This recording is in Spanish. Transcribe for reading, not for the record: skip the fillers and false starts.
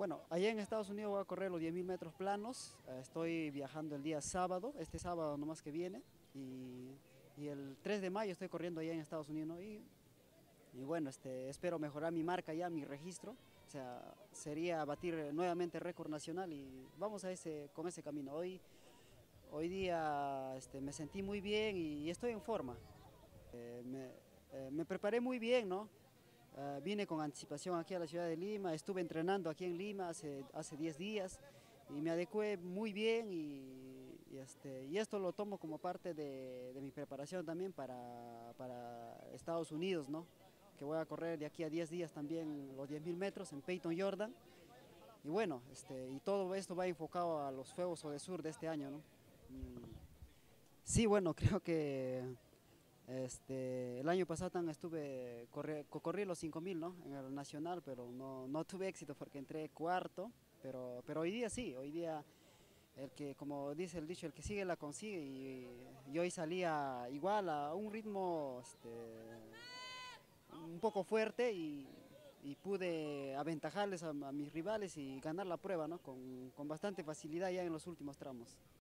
Bueno, allá en Estados Unidos voy a correr los 10.000 metros planos. Estoy viajando el día sábado, este sábado nomás que viene. Y, y el 3 de mayo estoy corriendo allá en Estados Unidos, ¿no? Y bueno, espero mejorar mi marca ya, mi registro. O sea, sería batir nuevamente récord nacional y vamos con ese camino. Hoy día me sentí muy bien y estoy en forma. Me preparé muy bien, ¿no? Vine con anticipación aquí a la ciudad de Lima, estuve entrenando aquí en Lima hace 10 días y me adecué muy bien y esto lo tomo como parte de mi preparación también para Estados Unidos, ¿no? Que voy a correr de aquí a 10 días también los 10.000 metros en Peyton Jordan. Y bueno, y todo esto va enfocado a los Juegos Sur de este año, ¿no? Mm, sí, bueno, creo que el año pasado corrí los 5.000, ¿no? En el nacional, pero no tuve éxito porque entré cuarto, pero hoy día sí, hoy día como dice el dicho, el que sigue la consigue y hoy salía igual a un ritmo un poco fuerte y pude aventajarles a mis rivales y ganar la prueba, ¿no? Con bastante facilidad ya en los últimos tramos.